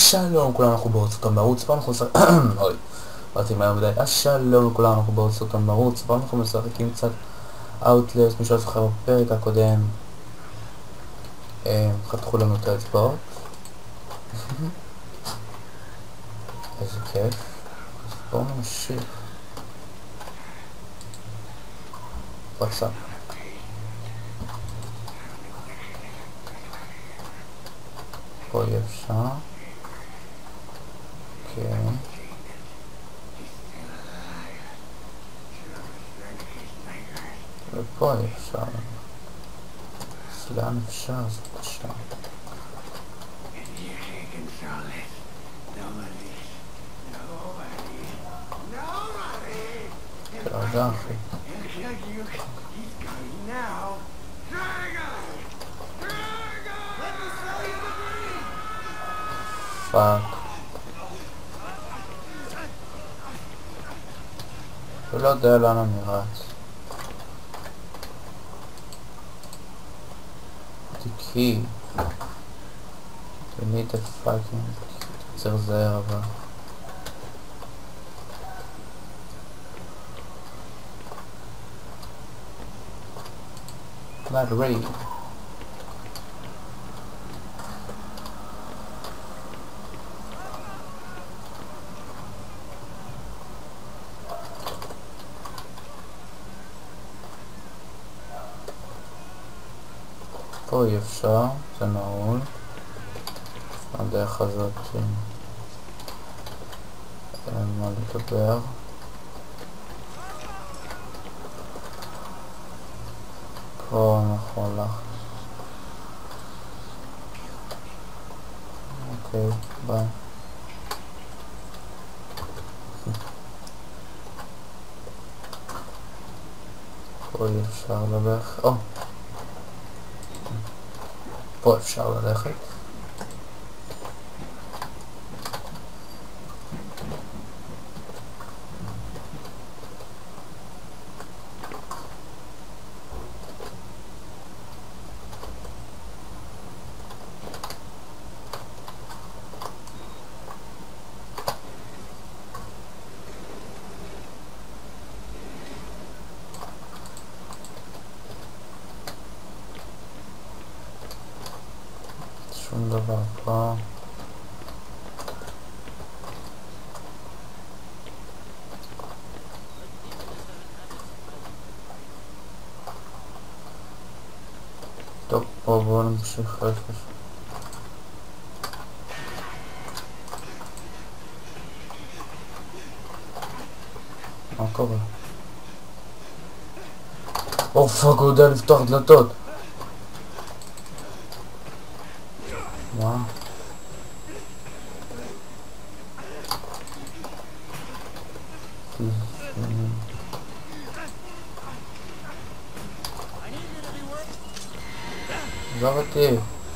שלום כולם, אנחנו בארצות המרוץ, פעם אנחנו משחקים... אוי, באתי מהר מדי. שלום לכולם, אנחנו בארצות המרוץ, פעם אנחנו משחקים קצת Outlast. מי שלא זוכר בפרק הקודם חתכו לנו את האצבעות. איזה כיף. אז בואו נמשיך. וואטסאפ. פה יהיה אפשר. אוקיי. ופה יהיה אפשר. אז לאן אפשר? זאת קשה. תרגע אחי. פאק. ולא יודע לאן אני רץ. תיקי. We need a fucking... צריך זהר אבל. battery. פה אי אפשר, זה נעול. הדרך הזאת אין מה לדבר. פה נכון לך. אוקיי, ביי. פה אי אפשר ללכת. פה אפשר ללכת. שום דבר פה. טוב, בואו נמשיך רכש. מה קורה? פאק, הוא יודע לפתוח דלתות. מה? עזוב אותי.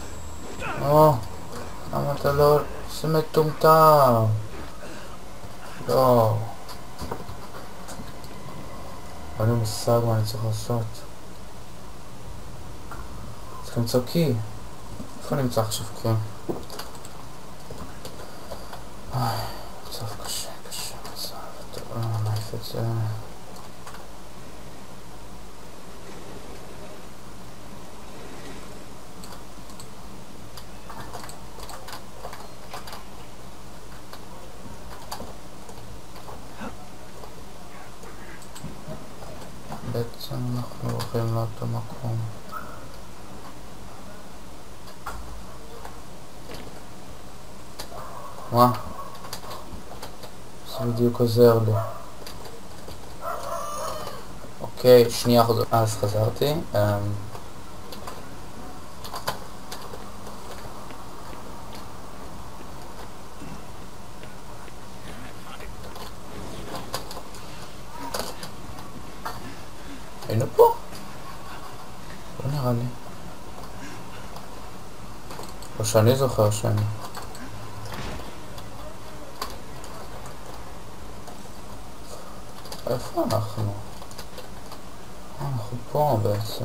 למה אתה לא... זה מטומטם. לא. אין לי מושג מה אני צריך לעשות. צריך למצוא קי. איפה נמצא עכשיו קי? מצב קשה, מצב. טוב, נעיף את זה. בעצם אנחנו הולכים לאותו מקום. מה? זה בדיוק עוזר לי. אוקיי, שנייה חוזר. אז חזרתי. היינו פה? לא נראה לי. או שאני זוכר שאני. איפה אנחנו? אנחנו פה בעצם.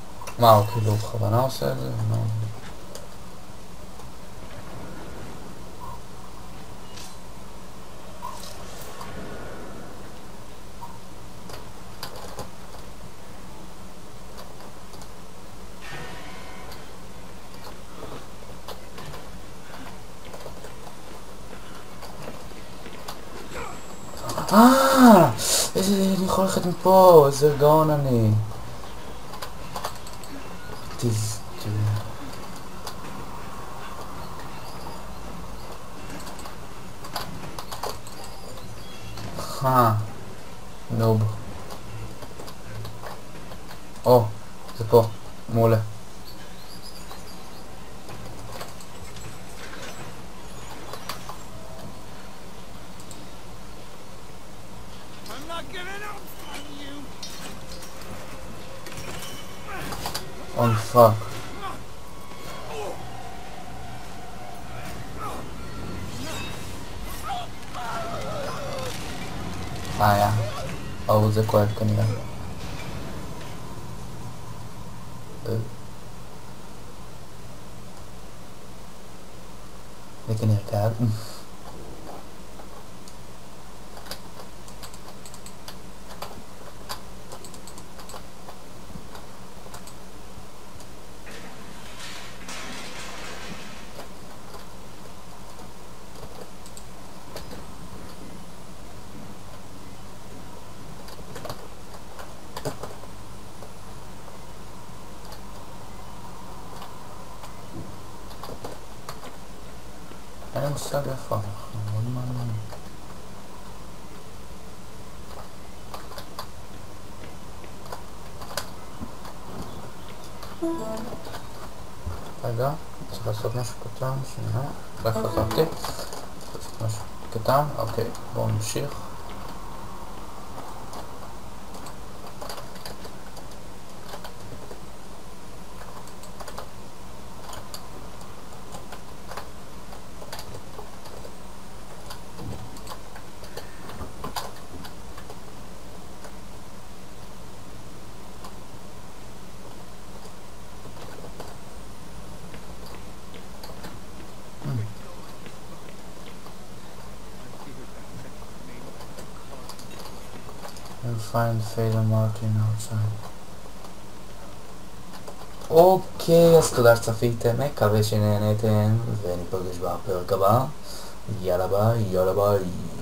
מה, הוא כאילו בכוונה עושה את זה? לא. איזה, אני יכול ללכת מפה, איזה גאון אני. נוב. או, זה פה, מעולה. און פאק. היה. זה כואב כנראה. זה כנראה כאב. אין לי מושג איפה אנחנו, מאוד מעניין. רגע, צריך לעשות משהו קטן, שנייה, רק חזרתי. לעשות משהו קטן, אוקיי, בואו נמשיך. I'll find Fader Martin outside. אוקיי, אז תודה שצפיתם, מקווה שנהנתם, וניפגש בפרק הבא. יאללה ביי, יאללה ביי.